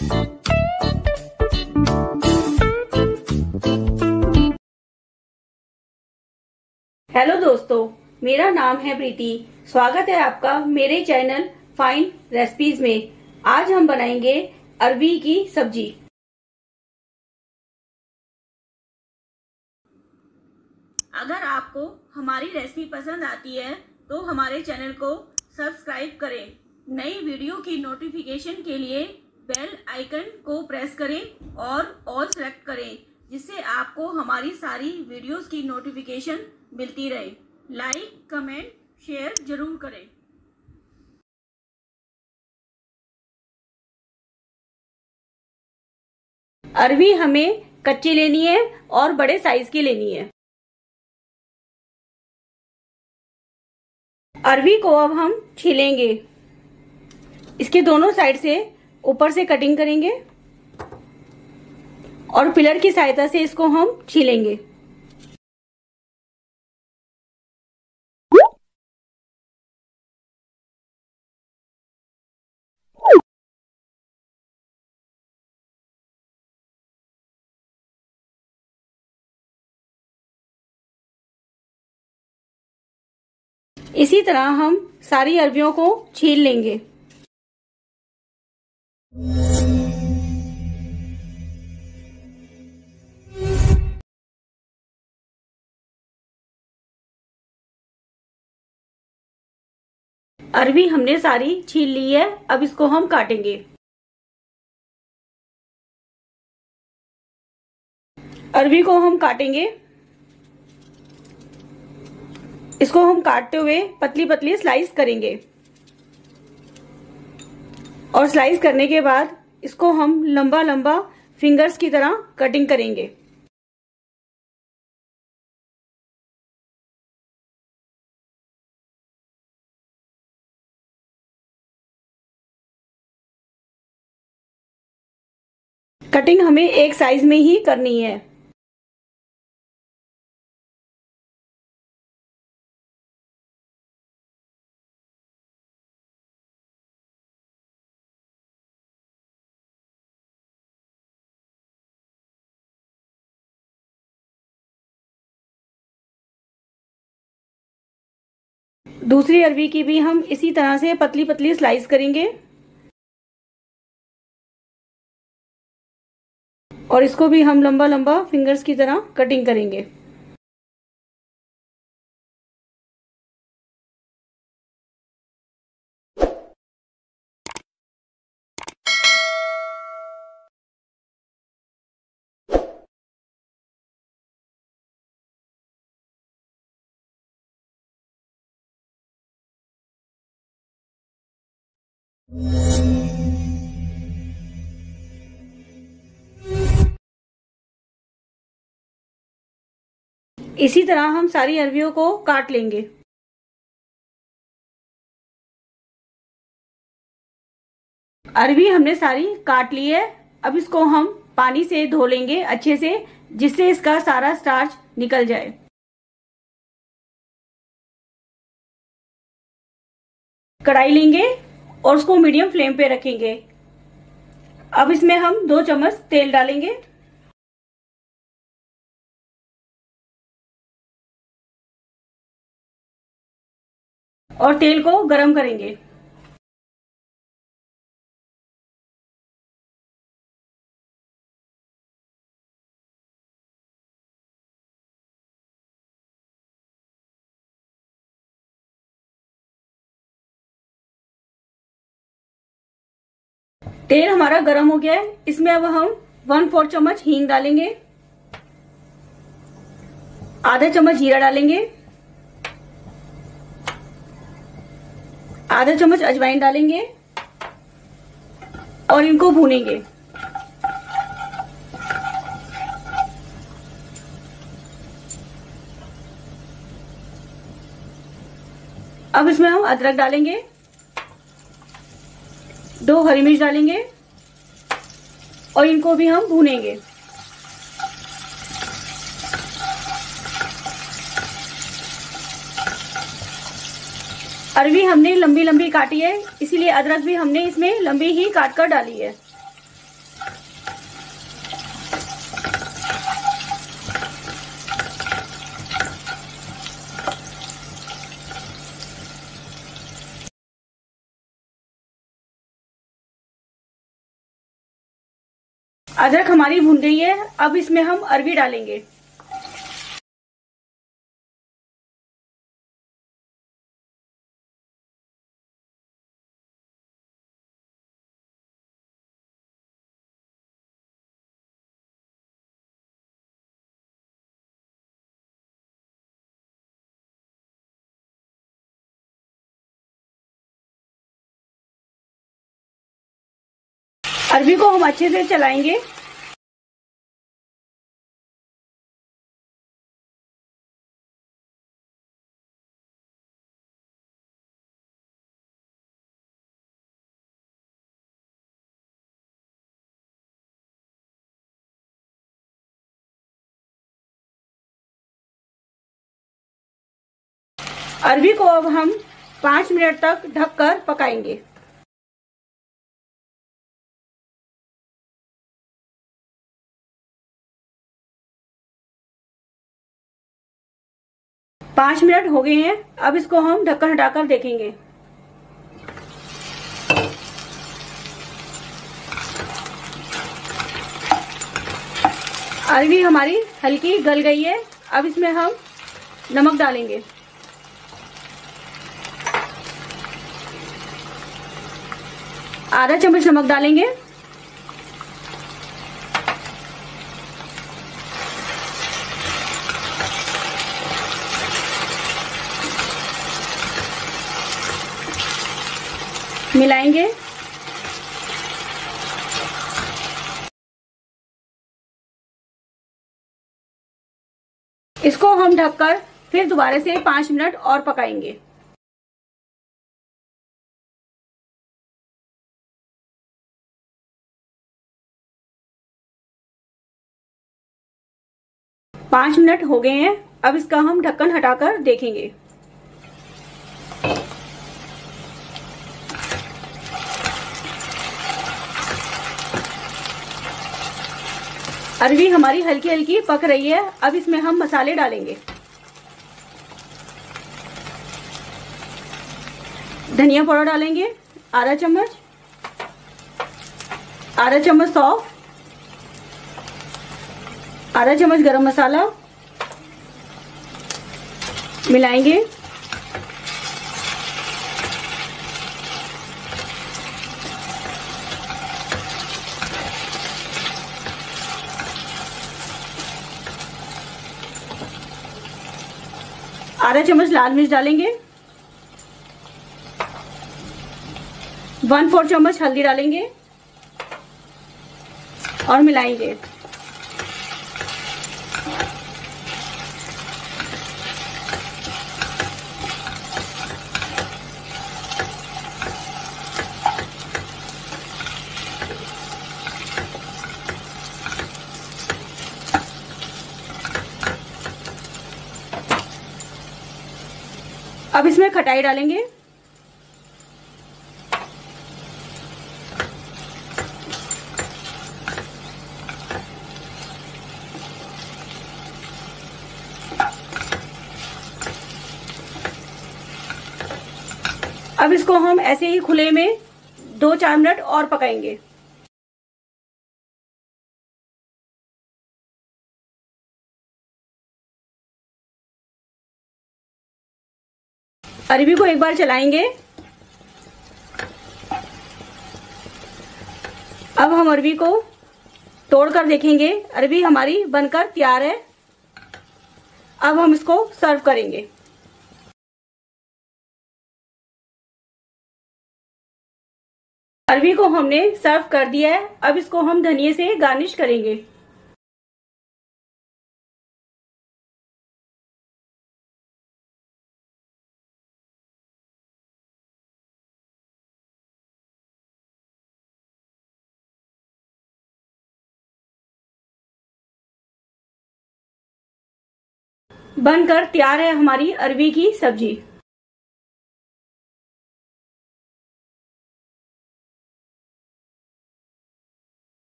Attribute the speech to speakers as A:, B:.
A: Hello दोस्तों, मेरा नाम है प्रीति। स्वागत है आपका मेरे चैनल फाइन रेसिपीज में। आज हम बनाएंगे अरबी की सब्जी। अगर आपको हमारी रेसिपी पसंद आती है तो हमारे चैनल को सब्सक्राइब करें। नई वीडियो की नोटिफिकेशन के लिए बेल आइकन को प्रेस करें और ऑल सेलेक्ट करें, जिससे आपको हमारी सारी वीडियोस की नोटिफिकेशन मिलती रहे। लाइक, कमेंट, शेयर जरूर करें। अरबी हमें कच्ची लेनी है और बड़े साइज की लेनी है। अरबी को अब हम छीलेंगे। इसके दोनों साइड से ऊपर से कटिंग करेंगे और पिलर की सहायता से इसको हम छीलेंगे। इसी तरह हम सारी अरबियों को छील लेंगे। अरबी हमने सारी छील ली है। अब इसको हम काटेंगे। अरबी को हम काटेंगे। इसको हम काटते हुए पतली पतली स्लाइस करेंगे और स्लाइस करने के बाद इसको हम लंबा लंबा फिंगर्स की तरह कटिंग करेंगे। कटिंग हमें एक साइज में ही करनी है। दूसरी अरबी की भी हम इसी तरह से पतली पतली स्लाइस करेंगे और इसको भी हम लंबा लंबा फिंगर्स की तरह कटिंग करेंगे। इसी तरह हम सारी अरबियों को काट लेंगे। अरबी हमने सारी काट ली है। अब इसको हम पानी से धो लेंगे अच्छे से, जिससे इसका सारा स्टार्च निकल जाए। कढ़ाई लेंगे और उसको मीडियम फ्लेम पे रखेंगे। अब इसमें हम 2 चम्मच तेल डालेंगे और तेल को गरम करेंगे। तेल हमारा गरम हो गया है। इसमें अब हम 1/4 चम्मच हींग डालेंगे, आधा चम्मच जीरा डालेंगे, आधा चम्मच अजवाइन डालेंगे और इनको भूनेंगे। अब इसमें हम अदरक डालेंगे, 2 हरी मिर्च डालेंगे और इनको भी हम भूनेंगे। अरबी हमने लंबी लंबी काटी है, इसीलिए अदरक भी हमने इसमें लंबी ही काट कर डाली है। अदरक हमारी भुन गई है। अब इसमें हम अरबी डालेंगे। अरबी को हम अच्छे से चलाएंगे। अरबी को अब हम 5 मिनट तक ढककर पकाएंगे। पाँच मिनट हो गए हैं। अब इसको हम ढक्कन हटाकर देखेंगे। अरबी हमारी हल्की गल गई है। अब इसमें हम नमक डालेंगे। आधा चम्मच नमक डालेंगे। मिलाएंगे। इसको हम ढककर फिर दोबारा से 5 मिनट और पकाएंगे। पाँच मिनट हो गए हैं। अब इसका हम ढक्कन हटाकर देखेंगे। अरबी हमारी हल्की हल्की पक रही है। अब इसमें हम मसाले डालेंगे। धनिया पाउडर डालेंगे आधा चम्मच, आधा चम्मच सौंफ, आधा चम्मच गरम मसाला। मिलाएंगे। आधा चम्मच लाल मिर्च डालेंगे। 1/4 चम्मच हल्दी डालेंगे और मिलाएंगे। अब इसमें खटाई डालेंगे। अब इसको हम ऐसे ही खुले में 2-4 मिनट और पकाएंगे। अरबी को एक बार चलाएंगे। अब हम अरबी को तोड़कर देखेंगे। अरबी हमारी बनकर तैयार है। अब हम इसको सर्व करेंगे। अरबी को हमने सर्व कर दिया है। अब इसको हम धनिये से गार्निश करेंगे। बनकर तैयार है हमारी अरबी की सब्जी।